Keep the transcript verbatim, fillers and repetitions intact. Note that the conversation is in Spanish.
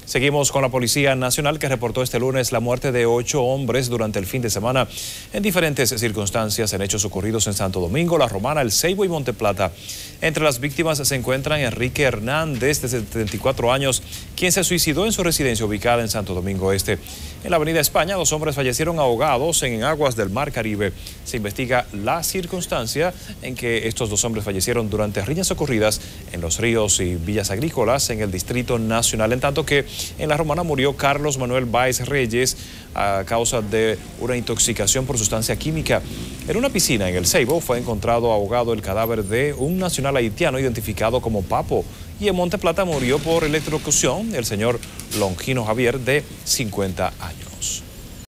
Seguimos con la Policía Nacional, que reportó este lunes la muerte de ocho hombres durante el fin de semana en diferentes circunstancias en hechos ocurridos en Santo Domingo, La Romana, El Ceibo y Monteplata. Entre las víctimas se encuentran Enrique Hernández, de setenta y cuatro años, quien se suicidó en su residencia ubicada en Santo Domingo Este. En la Avenida España, dos hombres fallecieron ahogados en aguas del Mar Caribe. Se investiga la circunstancia en que estos dos hombres fallecieron durante riñas ocurridas en los ríos y villas agrícolas en el Distrito Nacional, en tanto que en La Romana murió Carlos Manuel Báez Reyes a causa de una intoxicación por sustancia química. En una piscina en El Ceibo fue encontrado ahogado el cadáver de un nacional haitiano identificado como Papo. Y en Monteplata murió por electrocución el señor Longino Javier, de cincuenta años.